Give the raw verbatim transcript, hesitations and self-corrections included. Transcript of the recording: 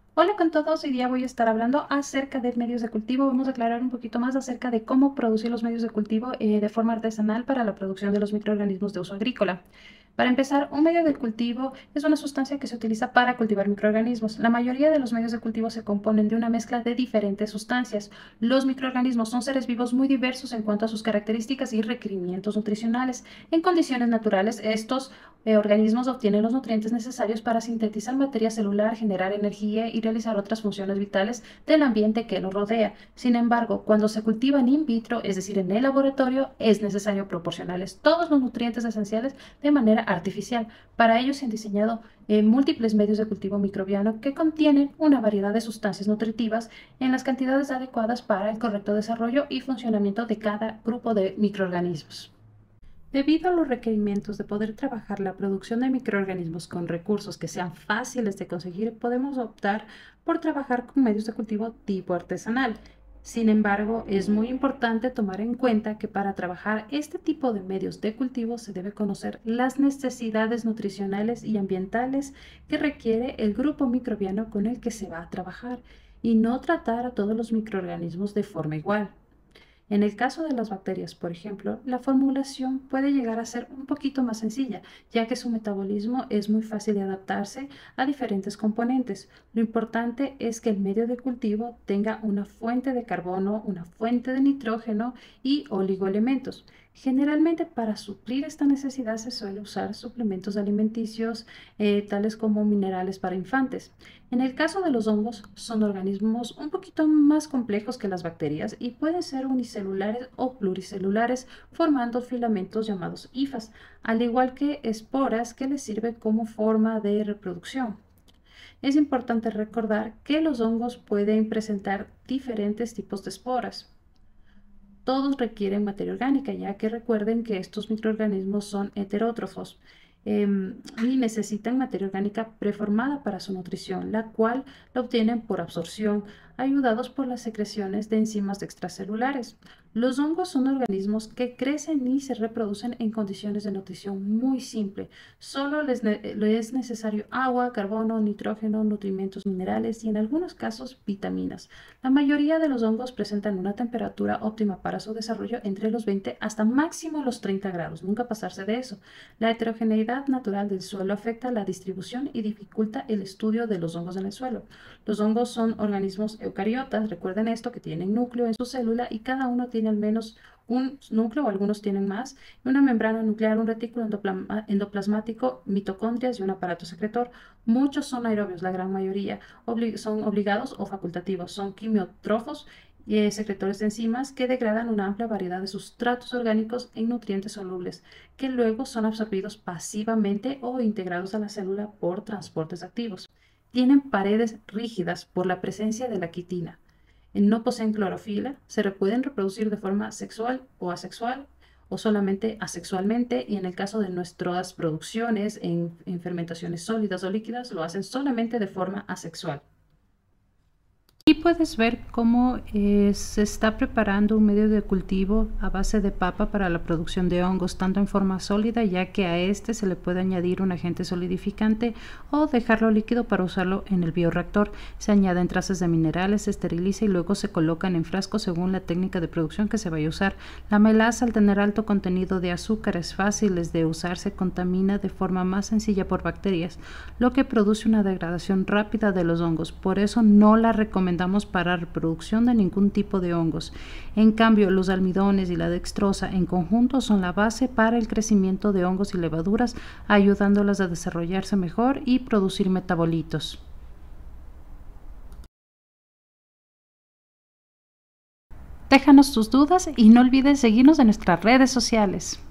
Hola con todos, hoy día voy a estar hablando acerca de medios de cultivo. Vamos a aclarar un poquito más acerca de cómo producir los medios de cultivo eh, de forma artesanal para la producción de los microorganismos de uso agrícola. Para empezar, un medio de cultivo es una sustancia que se utiliza para cultivar microorganismos. La mayoría de los medios de cultivo se componen de una mezcla de diferentes sustancias. Los microorganismos son seres vivos muy diversos en cuanto a sus características y requerimientos nutricionales. En condiciones naturales, estos eh, organismos obtienen los nutrientes necesarios para sintetizar materia celular, generar energía y realizar otras funciones vitales del ambiente que los rodea. Sin embargo, cuando se cultivan in vitro, es decir, en el laboratorio, es necesario proporcionarles todos los nutrientes esenciales de manera artificial. Para ello se han diseñado eh, múltiples medios de cultivo microbiano que contienen una variedad de sustancias nutritivas en las cantidades adecuadas para el correcto desarrollo y funcionamiento de cada grupo de microorganismos. Debido a los requerimientos de poder trabajar la producción de microorganismos con recursos que sean fáciles de conseguir, podemos optar por trabajar con medios de cultivo tipo artesanal. Sin embargo, es muy importante tomar en cuenta que para trabajar este tipo de medios de cultivo se debe conocer las necesidades nutricionales y ambientales que requiere el grupo microbiano con el que se va a trabajar y no tratar a todos los microorganismos de forma igual. En el caso de las bacterias, por ejemplo, la formulación puede llegar a ser un poquito más sencilla, ya que su metabolismo es muy fácil de adaptarse a diferentes componentes. Lo importante es que el medio de cultivo tenga una fuente de carbono, una fuente de nitrógeno y oligoelementos. Generalmente para suplir esta necesidad se suele usar suplementos alimenticios eh, tales como minerales para infantes. En el caso de los hongos, son organismos un poquito más complejos que las bacterias y pueden ser unicelulares o pluricelulares, formando filamentos llamados hifas, al igual que esporas que les sirven como forma de reproducción. Es importante recordar que los hongos pueden presentar diferentes tipos de esporas. Todos requieren materia orgánica, ya que recuerden que estos microorganismos son heterótrofos em, y necesitan materia orgánica preformada para su nutrición, la cual la obtienen por absorción, ayudados por las secreciones de enzimas extracelulares. Los hongos son organismos que crecen y se reproducen en condiciones de nutrición muy simple. Solo les, ne les es necesario agua, carbono, nitrógeno, nutrimentos minerales y en algunos casos vitaminas. La mayoría de los hongos presentan una temperatura óptima para su desarrollo entre los veinte hasta máximo los treinta grados, nunca pasarse de eso. La heterogeneidad natural del suelo afecta la distribución y dificulta el estudio de los hongos en el suelo. Los hongos son organismos eucariotas, recuerden esto, que tienen núcleo en su célula y cada uno tiene al menos un núcleo o algunos tienen más, y una membrana nuclear, un retículo endoplasmático, mitocondrias y un aparato secretor. Muchos son aerobios, la gran mayoría obli son obligados o facultativos, son quimiótrofos y eh, secretores de enzimas que degradan una amplia variedad de sustratos orgánicos en nutrientes solubles, que luego son absorbidos pasivamente o integrados a la célula por transportes activos. Tienen paredes rígidas por la presencia de la quitina. No poseen clorofila, se pueden reproducir de forma sexual o asexual o solamente asexualmente, y en el caso de nuestras producciones en, en fermentaciones sólidas o líquidas lo hacen solamente de forma asexual. Aquí puedes ver cómo eh, se está preparando un medio de cultivo a base de papa para la producción de hongos, tanto en forma sólida, ya que a este se le puede añadir un agente solidificante o dejarlo líquido para usarlo en el bioreactor. Se añaden trazas de minerales, se esteriliza y luego se colocan en frascos según la técnica de producción que se vaya a usar. La melaza, al tener alto contenido de azúcares fáciles de usar, se contamina de forma más sencilla por bacterias, lo que produce una degradación rápida de los hongos. Por eso no la recomendamos para reproducción de ningún tipo de hongos. En cambio, los almidones y la dextrosa en conjunto son la base para el crecimiento de hongos y levaduras, ayudándolas a desarrollarse mejor y producir metabolitos. Déjanos tus dudas y no olvides seguirnos en nuestras redes sociales.